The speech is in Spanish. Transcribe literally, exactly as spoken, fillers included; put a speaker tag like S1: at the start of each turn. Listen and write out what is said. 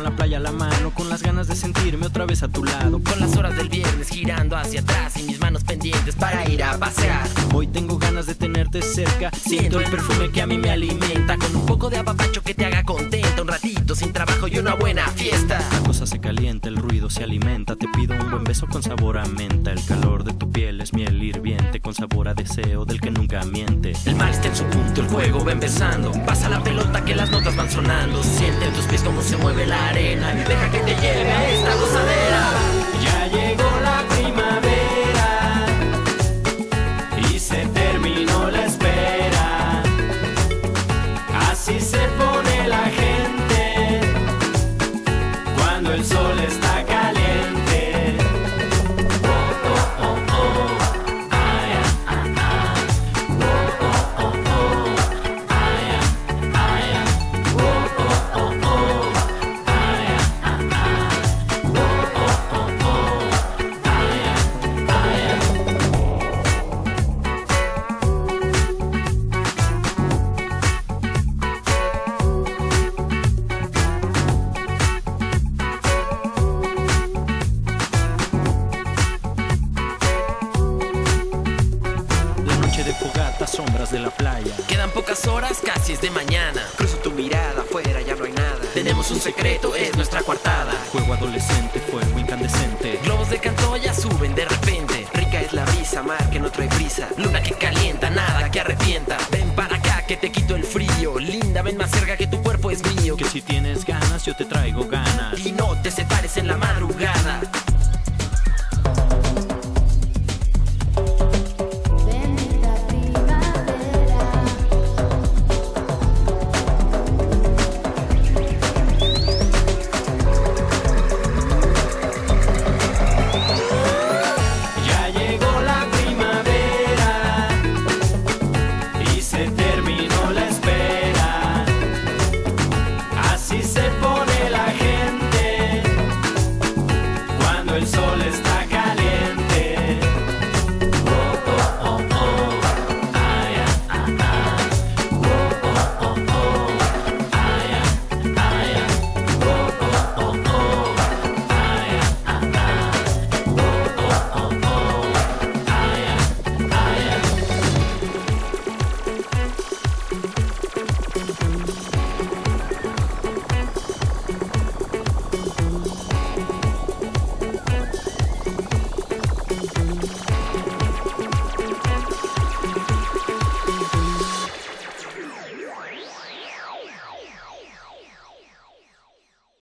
S1: la playa a la mano, con las ganas de sentirme otra vez a tu lado.
S2: Con las horas del viernes girando hacia atrás y mis manos pendientes para ir a pasear.
S1: Hoy tengo ganas de tenerte cerca, siento el perfume que a mí me alimenta,
S2: Con un poco de apapacho que te haga contenta, un ratito sin trabajo y una buena fiesta.
S1: la cosa se calienta, el ruido se alimenta. Te pido un buen beso con sabor a menta. El calor de tu piel es miel hirviente, con sabor a deseo del que nunca miente.
S2: El mar está en su punto, el juego va empezando. Pasa la pelota que las notas van sonando. Siente en tus pies cómo se mueve la arena y deja que te lleve a esta gozadera.
S1: Ya llegó la primavera y se terminó la espera. Así se pone la gente cuando el sol está caliente. Oh, oh, oh, oh. Ay, ah, ah, ah. Oh, oh, oh, oh. Ay, ah, ay, ah. Oh, oh, oh, oh. Ay, ah, ah, ah. Oh, oh, oh, oh. Ay, ah, ay, ah. La noche de fogata, sombras de la playa.
S2: Quedan pocas horas, casi es de mañana.
S3: Cruzo tu mirada, afuera ya no hay nada.
S2: Tenemos un secreto, es nuestra coartada.
S1: Juego adolescente, fuego incandescente.
S2: Globos de Cantoya suben de repente.
S3: Rica es la brisa, mar que no trae prisa.
S2: Luna que calienta, nada que arrepienta. Ven para acá que te quito el frío. Linda, ven más cerca que tu cuerpo es mío.
S1: Que si tienes ganas, yo te traigo ganas.
S2: Y no te separes en la madrugada.